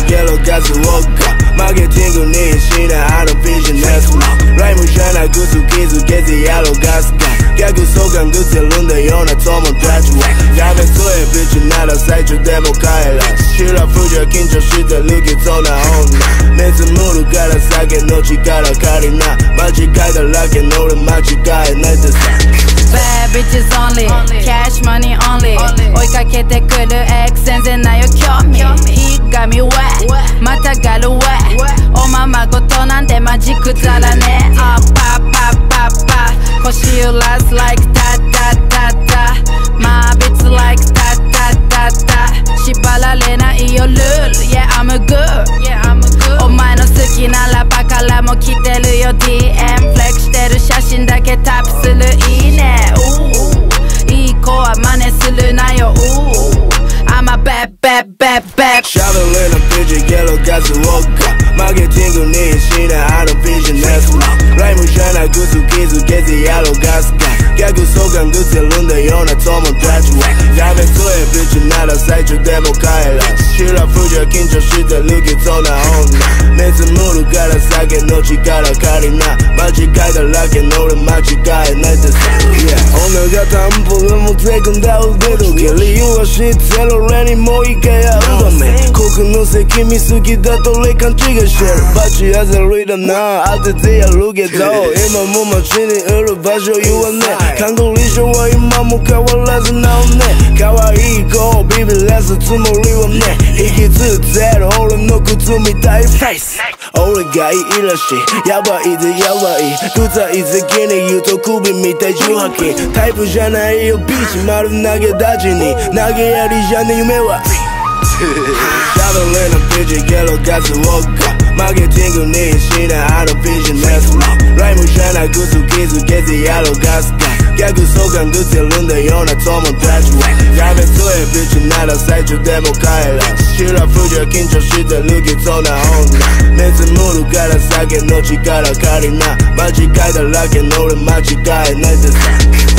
ゲロガスウォッカマーケティングに必死なあのビジネスマンライムじゃなく好きづけてやろうガス感逆相関ぐせるんだよな友達はやめとえビッチなら最中でも帰らすシラフじゃ緊張してるけどな女目つむるから酒の力借りな間違いだらけの俺間違いないでさ Bad bitches only, cash money only 追いかけてくる X 全然ないよ興味 He got me wet またがる wet おままごとなんてマジくだらねえ パパパパ腰揺らす like タタタタ My bitch like タタタタ縛られないよルール Yeah I'm a good お前の好きなラバからも来てるよ DM フレックしてる写真だけタップするいいねいい子は真似するなよI'm a bad bad bad bad シャドウレのビジゲロガスウォッカマーケティングに必死なあのビジネスマンライムじゃなく好きづけてやろうガス感逆相関ぐせるんだよな友達はやめとえビッチなら最中でも帰らすシラフじゃ緊張してるけどな女目つむるから酒の力借りな間違いだらけの俺間違いないでさ女が担保でもテクんだ腕時計理由は知ってる俺にもう一回会うため国のせ君好きだと俺勘違いしてるバチ当たりだな当ててやるけど今も街にいる場所言わねえ看護理所は今も変わらずなおね可愛い子をビビらすつもりはね引きつってる俺の靴みたいフェイス俺がいいらしいやばいでやばい具体的に言うと首みたい18金タイプじゃないよビーチ丸投げ立ちに投げやりじゃね夢はシャドウレのビジゲロガスウォッカマーケティングに必死なあのビジネスマンライムじゃなく好きづけてやろうガス感逆相関ぐせるんだよな友達はやめとえビッチなら最中でも帰らすシラフじゃ緊張してるけどな女目つむるから酒の力借りな間違いだらけの俺間違いないでさ